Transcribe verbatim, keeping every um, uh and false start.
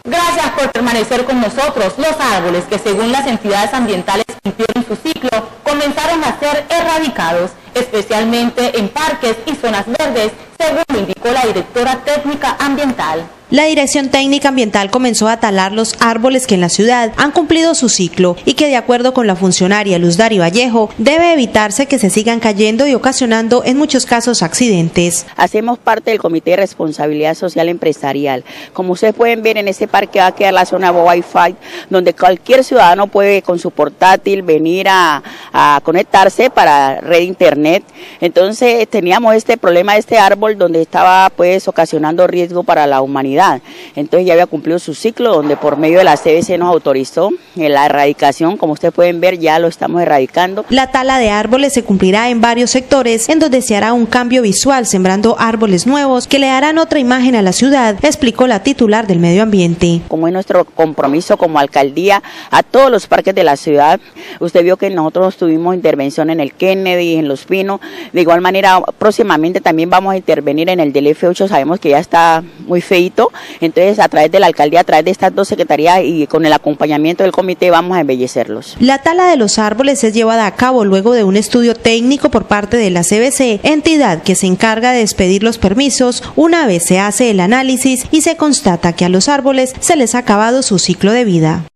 Gracias por permanecer con nosotros. Los árboles que según las entidades ambientales cumplieron su ciclo comenzaron a ser erradicados, especialmente en parques y zonas verdes, según lo indicó la directora técnica ambiental. La Dirección Técnica Ambiental comenzó a talar los árboles que en la ciudad han cumplido su ciclo y que, de acuerdo con la funcionaria Luz Dari Vallejo, debe evitarse que se sigan cayendo y ocasionando en muchos casos accidentes. Hacemos parte del Comité de Responsabilidad Social Empresarial. Como ustedes pueden ver, en este parque va a quedar la zona Wi-Fi, donde cualquier ciudadano puede con su portátil venir a, a conectarse para red internet. Entonces teníamos este problema de este árbol donde estaba pues ocasionando riesgo para la humanidad. Entonces ya había cumplido su ciclo, donde por medio de la C B C nos autorizó la erradicación. Como ustedes pueden ver, ya lo estamos erradicando. La tala de árboles se cumplirá en varios sectores, en donde se hará un cambio visual, sembrando árboles nuevos que le darán otra imagen a la ciudad, explicó la titular del medio ambiente. Como es nuestro compromiso como alcaldía a todos los parques de la ciudad, usted vio que nosotros tuvimos intervención en el Kennedy, en Los Pinos. De igual manera, próximamente también vamos a intervenir en el del F ocho, sabemos que ya está muy feito. Entonces, a través de la alcaldía, a través de estas dos secretarías y con el acompañamiento del comité, vamos a embellecerlos. La tala de los árboles es llevada a cabo luego de un estudio técnico por parte de la C B C, entidad que se encarga de expedir los permisos una vez se hace el análisis y se constata que a los árboles se les ha acabado su ciclo de vida.